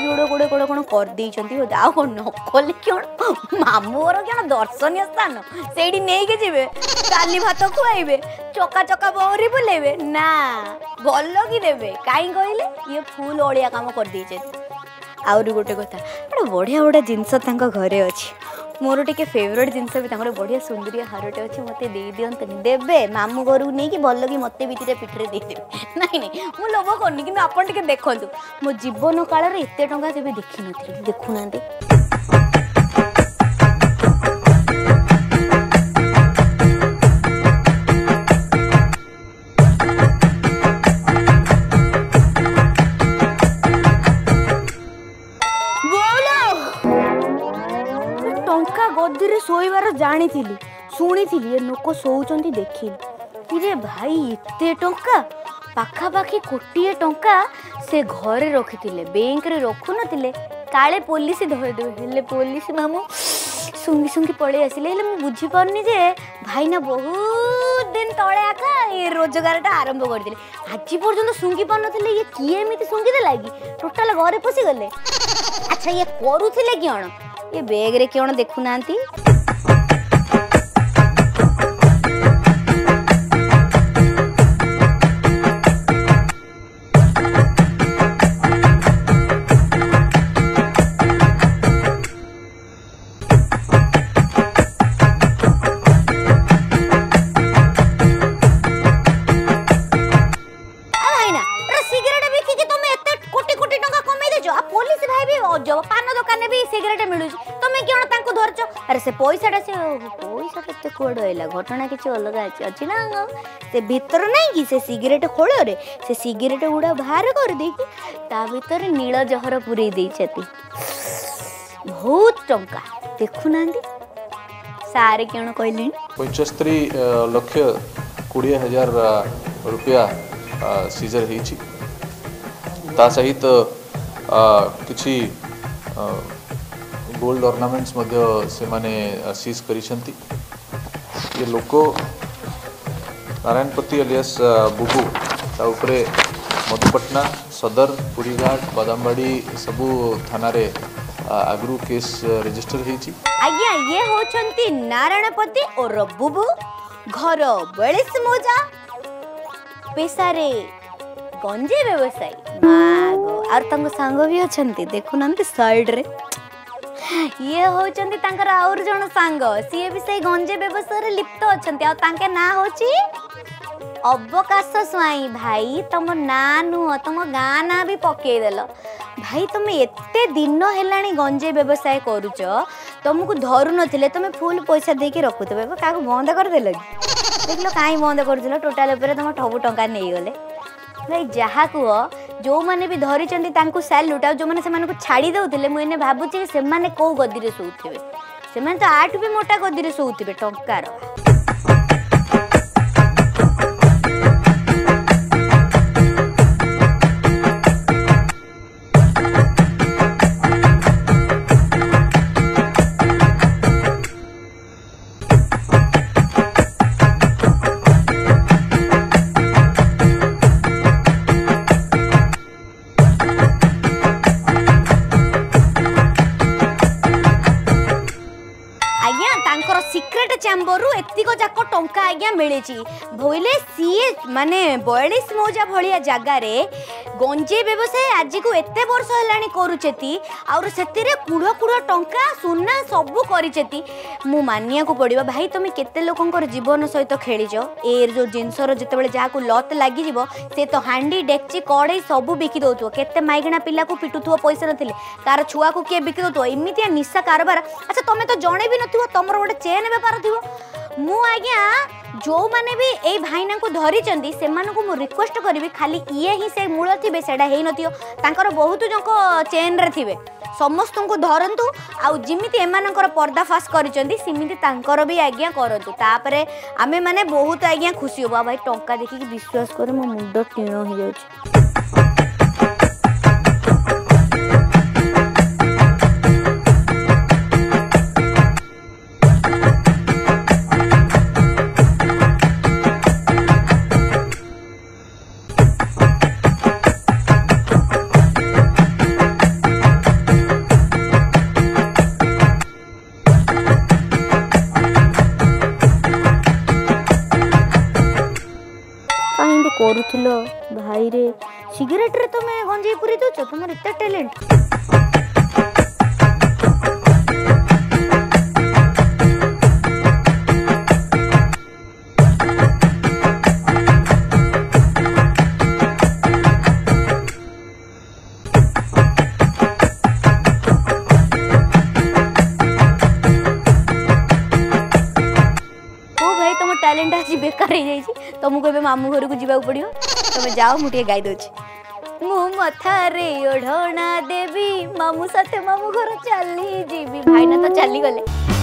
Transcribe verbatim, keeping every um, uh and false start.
जोड़ गोड़े गोड़े कौन कर आ कौन नकली कौन मामू घर क्या दर्शनीय स्थान से नहीं के जीवे काली भात खुआइबे चका चका बहरी बुलेबे ना भल कि देवे कहीं कहले ये फुल ओडिया काम कर दे आउरी गोटे कथा गोटे बढ़िया बढ़िया जिनस घरे अच्छी मोर टे फेवरेट जिनस भी बढ़िया सुंदरिया हारटे अच्छे मत दे दिंतनी देवे मामू घर को नहीं कि भल कि मत भी पिठरे देदेवे ना नहीं मुझे लोभ करनी कि आपड़ टे देखूँ मो जीवन काल में एत टा तेज देखी नी देखुना गद्दी शोबार जानी शुणी ये लोक शोचती देखी रे भाई एते टंका पाखापाखि कोटिए टंका से घरे रखी बैंक रे रखु नथिले काले पुलिस धरदेवे पुलिस मामू सुंगी सुंगी पड़े आसिले मुझे बुझी पारनी जे भाई ना बहुत दिन तले आका ये रोजगार टा आरंभ करते आज पर्यटन सुंगी पार नथिले ये किए एमती सुंगी देला कि टोटाल घरे पशि गले अच्छा ये करूथिले किण ये बैग रे क्यों देखु नांती पान दुकान भी सिगरेट मिलू तुम क्यों तांको धरछ अरे से पैसा से पैसा केते कोड आइला घटना किछ अलग अछि ना से भीतर नहीं कि से सिगरेट खोल रे से सिगरेट गुड़ा बाहर कर दे कि ता भीतर नील जहर पुरे दे छथि बहुत टंका देखु नांदी सारे क्यों कहले पचहत्तर लाख बीस हजार रुपया सीजर हिची ता सहित किछि गोल्ड ऑर्नामेंट्स मध्य से माने सीज करिसंती ये लोक नारायणपति अलियास बुबू ता उपरे मधुपटना सदर पुरीघाट बादामबाड़ी सबू थाना रे आगरू केस रजिस्टर हेची आज्ञा ये होचंती नारायणपति और बुबू घर बयालीस मौजा पेशा रे गंजे व्यवसायी मागो और तंग सांग भी अछंती देखुनंती साइड रे ये होचंती तांकर और जण सांग सीए भी सही गंजे व्यवसाय रे लिप्त अछंती आ तांके ना होची अवकाश स्वाई भाई तुम ना नुह तुम गाँ ना भी पकई देल भाई तुम एते दिन हेलाणी गंजे व्यवसाय करुच तुमको धरु नथिले तुम फुल पैसा देके रखुतबे का बंद कर देल देखलो काई बंद करथिलो टोटल ऊपर तुम ठबु टंका नै गले भाई जहा कह जो मैंने भी धरी सैल्यूट जो मैंने से छाड़ी दौले मुझे भावुची से कौ गदी शोथे से तो आठ भी मोटा गदी शोथे टंकार सिक्रेट चैम्बर रु एतिक जाक टंका आज्ञा मिले भइले सीए माने बयालीस मौजा भलिया जगार गंजे व्यवसाय आज को एते वर्ष हेलानी करुचेती और सेतिरे कुड़ कुड़ टंका सुना सबू करिचेती मु मानिया को पड़िबा भाई तुम केते लोकंकर जीवन सहित खेलीच ए जो जिनसर जेतेबेले जाको लत लागि जिवो से तो हांडी डेक्ची कड़े सबू बिकी दउथो केते माइगणा पिला को पिटुथो पैसा नथिले कार छुआ को के बिकी दउथो एमितिया निशा कारबार अच्छा तुम तो जणे भी नथिवो तमरो गोटे चेन बेपार थिवो मु आज्ञा जो माने भी ए भाईना को धरी चंदी से माने को मु रिक्वेस्ट करिवि खाली इए ही से मूल थिबे सेडा हेई नथियो तांकर बहुत जंक चेन रे थिबे समस्त को धरंतु आउ जिमिति एमानकर पर्दाफाश करिचंदी सिमिति तांकर भी आज्ञा करंतु तापरे आमे माने बहुत आज्ञा खुशी होबा भाई टंका देखि कि विश्वास करे मो मुंड टिण हो जाउछ କରୁଥିଲ ଭାଇ रे सिगरेट रे तुम गंजेई पूरी दउछ तुमर इतना टैलेंट टैलेंट आज बेकार हो जाइए तुमको ए मामू घर को जावाक पड़ो तुम जाओ मुझे गाई दौच मु मथारे ओढ़ना देवी मामू साथे मामू घर चली जीवी भाई ना तो चली गले।